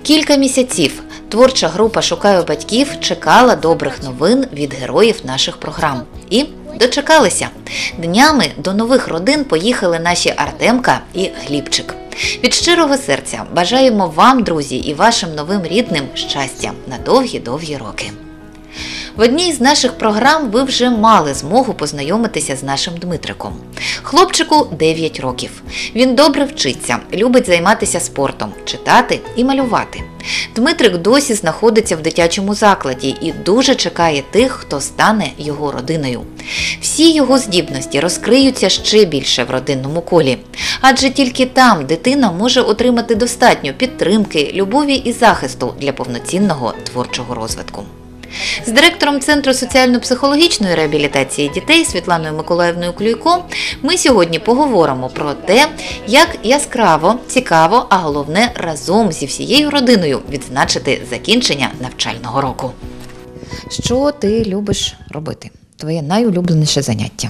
Кілька місяців творча група «Шукаю батьків» чекала добрих новин від героїв наших програм. І дочекалися. Днями до нових родин поїхали наші Артемка і Глібчик. Від щирого серця бажаємо вам, друзі, і вашим новим рідним щастя на довгі-довгі роки. В одній з наших програм ви вже мали змогу познайомитися з нашим Дмитриком. Хлопчику 9 років. Він добре вчиться, любить займатися спортом, читати і малювати. Дмитрик досі знаходиться в дитячому закладі і дуже чекає тих, хто стане його родиною. Всі його здібності розкриються ще більше в родинному колі. Адже тільки там дитина може отримати достатньо підтримки, любові і захисту для повноцінного творчого розвитку. З директором Центру соціально-психологічної реабілітації дітей Світланою Миколаївною Клюйко ми сьогодні поговоримо про те, як яскраво, цікаво, а головне разом зі всією родиною відзначити закінчення навчального року. Що ти любиш робити? Твоє найулюбленіше заняття?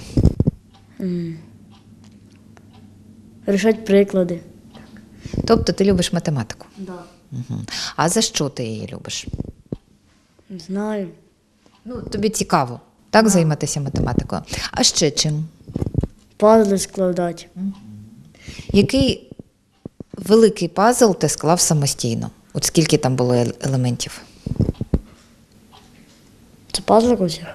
Рішати приклади. Тобто ти любиш математику? Да. Угу. А за що ти її любиш? Не знаю. Тобі цікаво, так, займатися математикою. А ще чим? Пазли складати. Який великий пазл ти склав самостійно? От скільки там було елементів? Це пазлик усіх?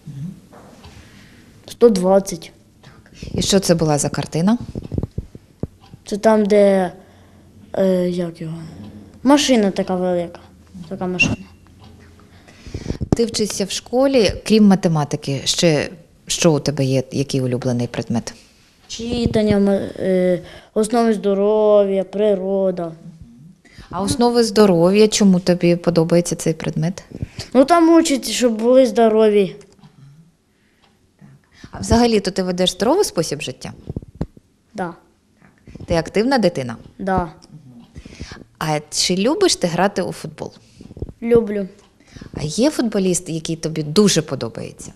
120. І що це була за картина? Це там, де, як його? Машина така велика. Така машина. Ти вчишся в школі, крім математики, ще що у тебе є, який улюблений предмет? Читання, основи здоров'я, природа. А основи здоров'я, чому тобі подобається цей предмет? Там учать, щоб були здорові. А взагалі-то ти ведеш здоровий спосіб життя? Да. Ти активна дитина? Да. А чи любиш ти грати у футбол? Люблю. А є футболіст, який тобі дуже подобається?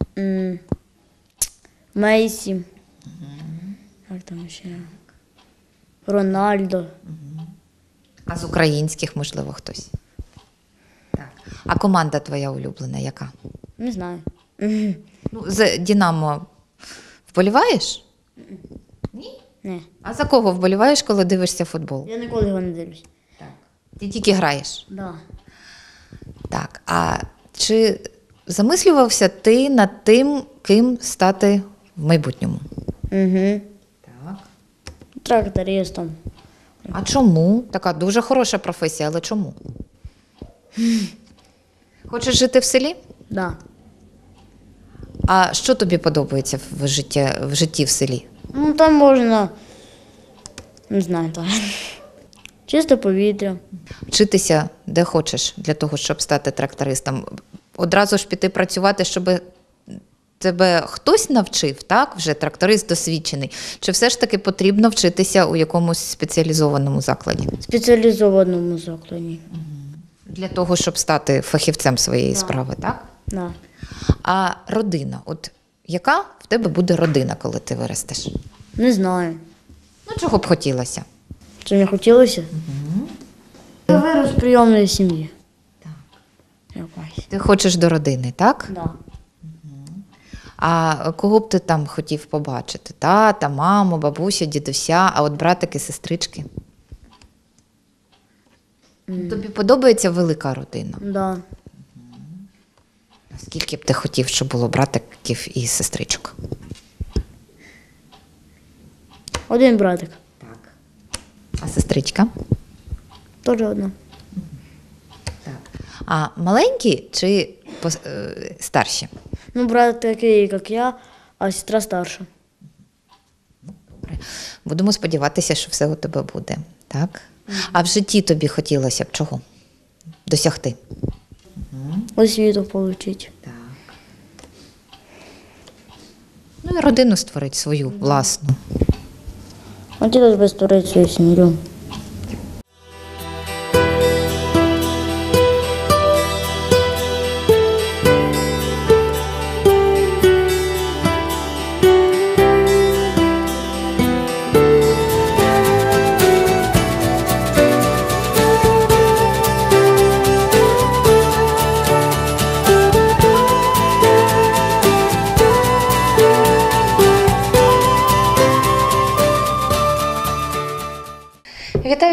Мейсі. Як там ще? Рональдо. А з українських, можливо, хтось? Так. А команда твоя улюблена яка? Не знаю. За «Динамо» вболіваєш? Ні? Не. А за кого вболіваєш, коли дивишся футбол? Я ніколи його не дивлюсь. Ти тільки граєш? Да. Так. А чи замислювався ти над тим, ким стати в майбутньому? Угу. Так. Трактористом. А чому? Така дуже хороша професія, але чому? Хочеш жити в селі? Да. А що тобі подобається в житті в селі? Там можна, не знаю, так. Чисте повітря. Вчитися де хочеш для того, щоб стати трактористом. Одразу ж піти працювати, щоб тебе хтось навчив, так? Вже тракторист досвідчений. Чи все ж таки потрібно вчитися у якомусь спеціалізованому закладі? Спеціалізованому закладі. Для того, щоб стати фахівцем своєї справи, так? Да. А родина, от яка в тебе буде родина, коли ти виростеш? Не знаю. Чого б хотілося? Що мені хотілося? Я вирос в прийомної сім'ї. Так. Якось. Ти хочеш до родини, так? Да. А кого б ти там хотів побачити? Тата, маму, бабусю, дідуся, а от братики, сестрички? Тобі подобається велика родина? Да. Скільки б ти хотів, щоб було братиків і сестричок? Один братик. Так. А сестричка? Теж одна. Так. А маленькі чи старші? Брат такий, як я, а сестра старша. Добре. Будемо сподіватися, що все у тебе буде. Так? А в житті тобі хотілося б чого? Досягти? Освіту отримати. Так. І родину створити свою власну. Хотілося б створити свою сім'ю.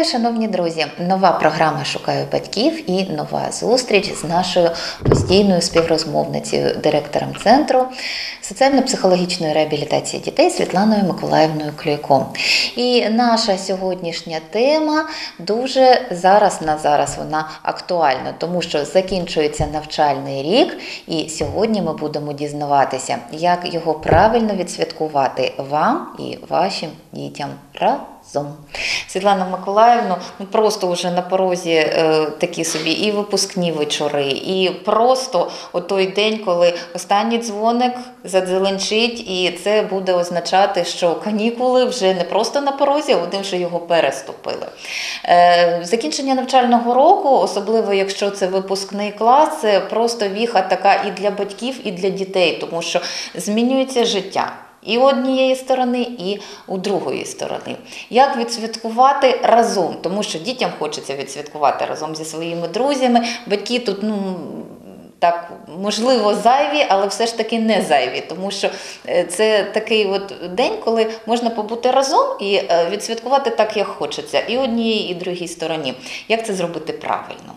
шановні друзі, нова програма «Шукаю батьків» і нова зустріч з нашою постійною співрозмовницею, директором Центру соціально-психологічної реабілітації дітей Світланою Миколаївною Клюйко. І наша сьогоднішня тема дуже зараз вона актуальна, тому що закінчується навчальний рік, і сьогодні ми будемо дізнаватися, як його правильно відсвяткувати вам і вашим дітям разом. Світлана Миколаївна, просто вже на порозі такі собі і випускні вечори, і просто той день, коли останній дзвоник задзеленчить, і це буде означати, що канікули вже не просто на порозі, а вони вже його переступили. Закінчення навчального року, особливо якщо це випускний клас, це просто віха така і для батьків, і для дітей, тому що змінюється життя. І у однієї сторони, і у другої сторони. Як відсвяткувати разом? Тому що дітям хочеться відсвяткувати разом зі своїми друзями. Батьки тут, так, можливо, зайві, але все ж таки не зайві. Тому що це такий день, коли можна побути разом і відсвяткувати так, як хочеться. І однієї, і другій стороні. Як це зробити правильно?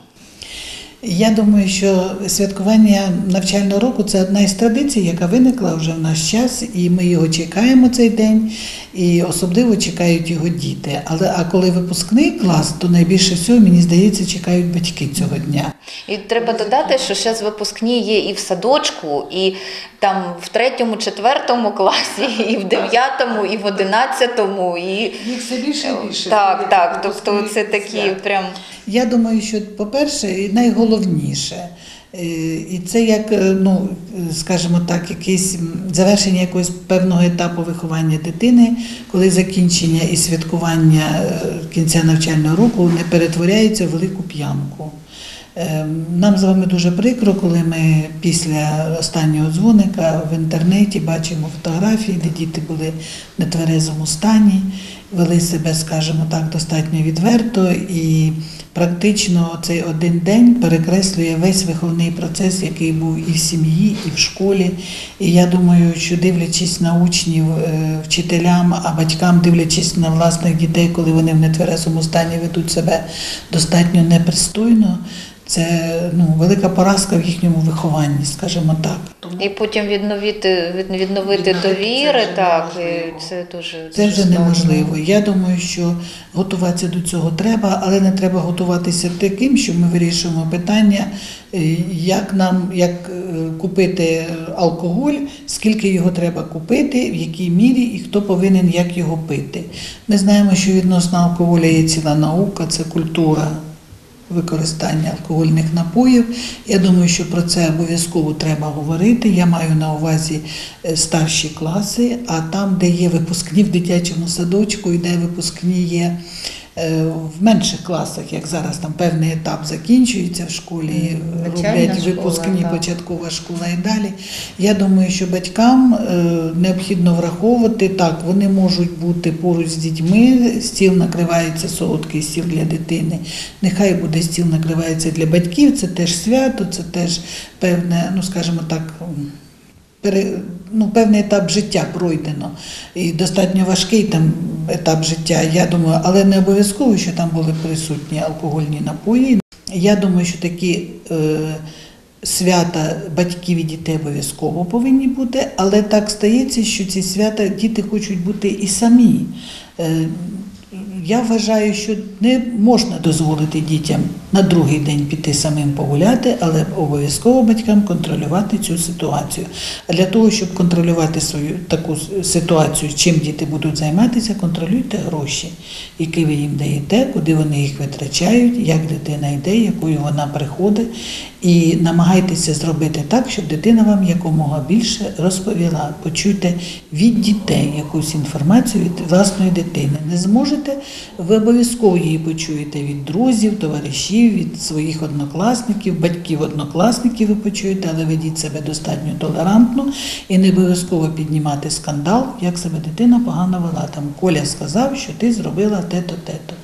Я думаю, що святкування навчального року – це одна із традицій, яка виникла вже в наш час, і ми його чекаємо цей день, і особливо чекають його діти. А коли випускний клас, то найбільше всього, мені здається, чекають батьки цього дня. І треба додати, що зараз випускні є і в садочку, і там в 3-4 класі, і в 9-му, і в 11-му. Їх все більше і більше. Так, тобто це такі прям... Я думаю, що, по-перше, найголовніше, і це як, скажімо так, якесь завершення якогось певного етапу виховання дитини, коли закінчення і святкування кінця навчального року не перетворяється в велику п'янку. Нам з вами дуже прикро, коли ми після останнього дзвоника в інтернеті бачимо фотографії, де діти були в нетверезому стані, вели себе, скажімо так, достатньо відверто, і практично цей один день перекреслює весь виховний процес, який був і в сім'ї, і в школі. І я думаю, що дивлячись на учнів, вчителям, а батькам дивлячись на власних дітей, коли вони в нетверезому стані ведуть себе достатньо непристойно, це велика поразка в їхньому вихованні, скажімо так. І потім відновити довіри, це дуже це вже неможливо. Я думаю, що готуватися до цього треба, але не треба готуватися таким, що ми вирішуємо питання, як купити алкоголь, скільки його треба купити, в якій мірі і хто повинен як його пити. Ми знаємо, що відносно алкоголя є ціла наука, це культура використання алкогольних напоїв. Я думаю, що про це обов'язково треба говорити. Я маю на увазі старші класи, а там, де є випускні в дитячому садочку і де випускні є в менших класах, як зараз там певний етап закінчується в школі, роблять випускні, початкова школа і далі. Я думаю, що батькам необхідно враховувати, так, вони можуть бути поруч з дітьми, стіл накривається, солодкий стіл для дитини, нехай буде стіл накривається для батьків, це теж свято, це теж певне, скажімо так, певний етап життя пройдено, і достатньо важкий там етап життя, я думаю, але не обов'язково, що там були присутні алкогольні напої. Я думаю, що такі свята батьків і дітей обов'язково повинні бути, але так стається, що ці свята діти хочуть бути і самі. Я вважаю, що не можна дозволити дітям на другий день піти самим погуляти, але обов'язково батькам контролювати цю ситуацію. А для того, щоб контролювати свою таку ситуацію, чим діти будуть займатися, контролюйте гроші, які ви їм даєте, куди вони їх витрачають, як дитина йде, якою вона приходить. І намагайтеся зробити так, щоб дитина вам якомога більше розповіла. Почуйте від дітей якусь інформацію від власної дитини. Не зможете, ви обов'язково її почуєте від друзів, товаришів, від своїх однокласників, батьків-однокласників ви почуєте, але ведіть себе достатньо толерантно і не обов'язково піднімати скандал, як себе дитина погано вела. Там Коля сказав, що ти зробила те-то, те-то.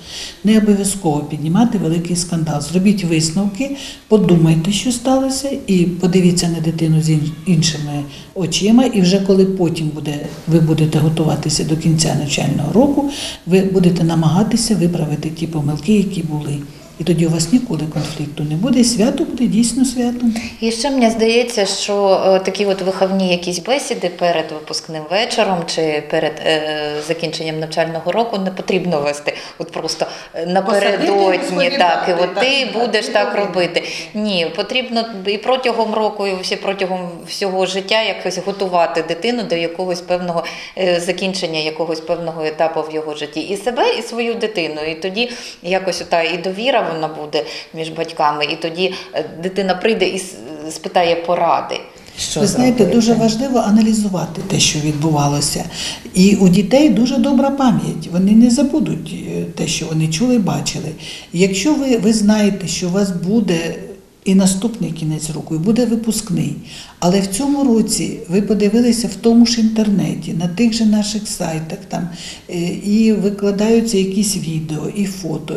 Не обов'язково піднімати великий скандал. Зробіть висновки, подумайте, що сталося, і подивіться на дитину з іншими очима. І вже коли потім ви будете готуватися до кінця навчального року, ви будете намагатися виправити ті помилки, які були. І тоді у вас ніколи конфлікту не буде, і свято буде дійсно святом. І ще мені здається, що такі от виховні якісь бесіди перед випускним вечором чи перед закінченням навчального року не потрібно вести. От просто напередодні, так, і от ти будеш так робити. Ні, потрібно і протягом року, і всі протягом всього життя якось готувати дитину до якогось певного закінчення, якогось певного етапу в його житті. І себе, і свою дитину. І тоді якось ота і довіра вона буде між батьками, і тоді дитина прийде і спитає поради. Ви знаєте, дуже важливо аналізувати те, що відбувалося. І у дітей дуже добра пам'ять. Вони не забудуть те, що вони чули, бачили. І якщо ви знаєте, що у вас буде і наступний кінець року, і буде випускний, але в цьому році ви подивилися в тому ж інтернеті, на тих же наших сайтах, там, і викладаються якісь відео, і фото,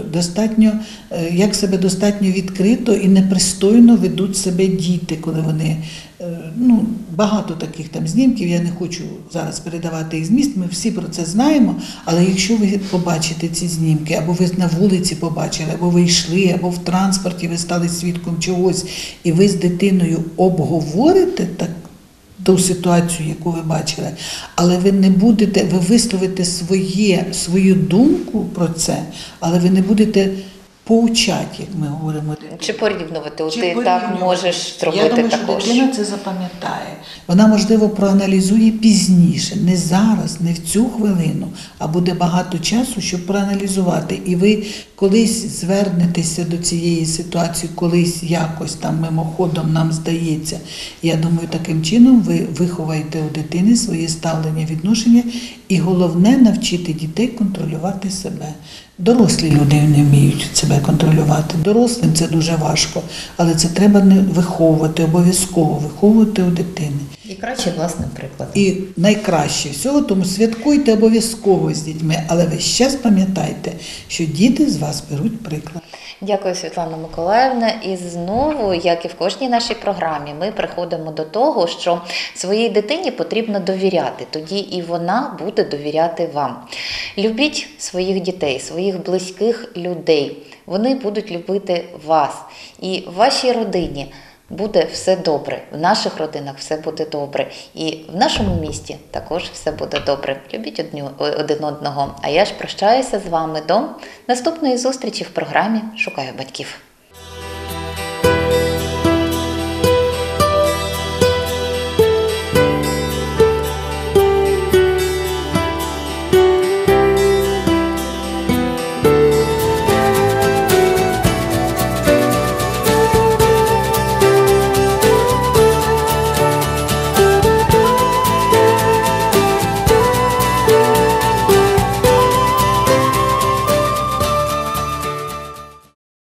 як себе достатньо відкрито і непристойно ведуть себе діти, коли вони, багато таких там знімків, я не хочу зараз передавати їх зміст, ми всі про це знаємо, але якщо ви побачите ці знімки, або ви на вулиці побачили, або ви йшли, або в транспорті ви стали свідком чогось, і ви з дитиною обговорите ту ситуацію, яку ви бачили, але ви не будете, ви висловите свою думку про це, але ви не будете поучати, як ми говоримо. Чи порівнювати, ти так можеш зробити також. Я думаю, що дитина це запам'ятає. Вона, можливо, проаналізує пізніше, не зараз, не в цю хвилину, а буде багато часу, щоб проаналізувати. І ви колись звернетеся до цієї ситуації, колись якось там мимоходом нам здається. Я думаю, таким чином ви виховаєте у дитини своє ставлення, відношення і головне навчити дітей контролювати себе. Дорослі люди не вміють себе контролювати. Дорослим це дуже важко, але це треба не виховувати, обов'язково виховувати у дитини. І краще власним прикладом. І найкраще всього, тому святкуйте обов'язково з дітьми, але весь час пам'ятайте, що діти з вас беруть приклад. Дякую, Світлана Миколаївна. І знову, як і в кожній нашій програмі, ми приходимо до того, що своїй дитині потрібно довіряти. Тоді і вона буде довіряти вам. Любіть своїх дітей, своїх близьких людей. Вони будуть любити вас. І в вашій родині буде все добре. В наших родинах все буде добре. І в нашому місті також все буде добре. Любіть один одного. А я ж прощаюся з вами до наступної зустрічі в програмі «Шукаю батьків».